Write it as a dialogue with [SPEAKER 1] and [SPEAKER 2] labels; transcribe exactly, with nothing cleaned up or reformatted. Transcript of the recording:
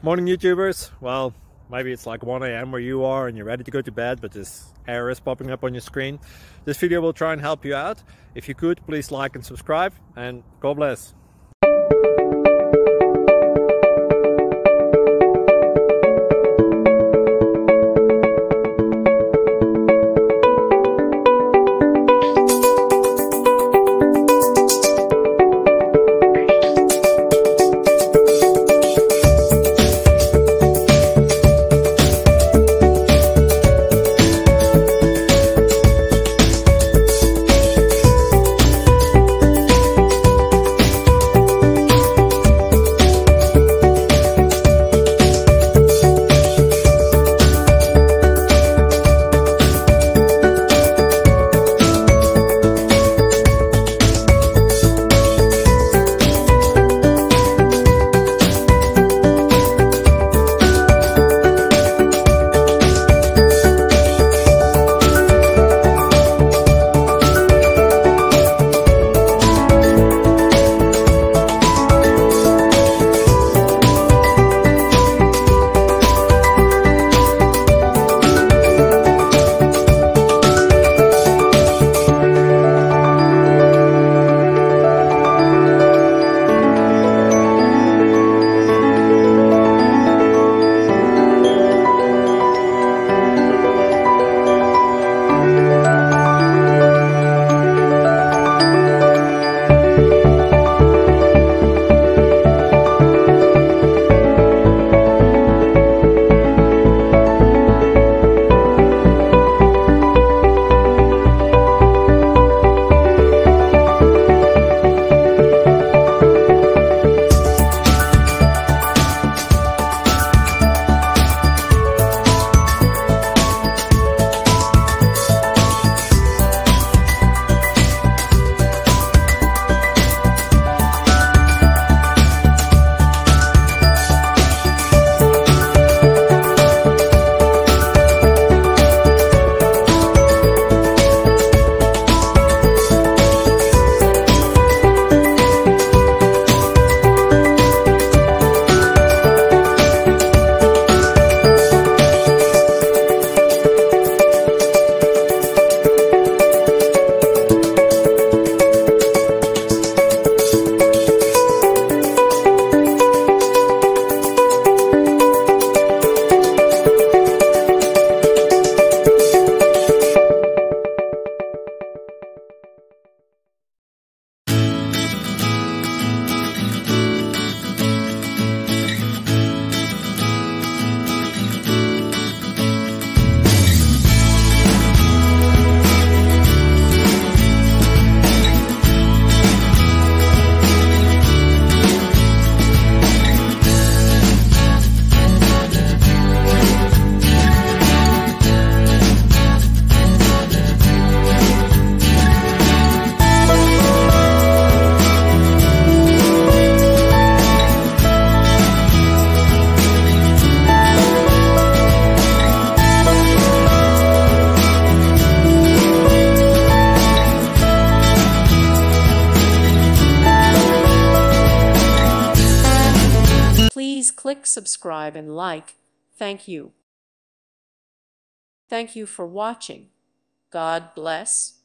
[SPEAKER 1] Morning YouTubers. Well, maybe it's like one A M where you are and you're ready to go to bed, but this error is popping up on your screen. This video will try and help you out. If you could, please like and subscribe, and God bless.
[SPEAKER 2] Please click subscribe and like. Thank you. Thank you for watching. God bless.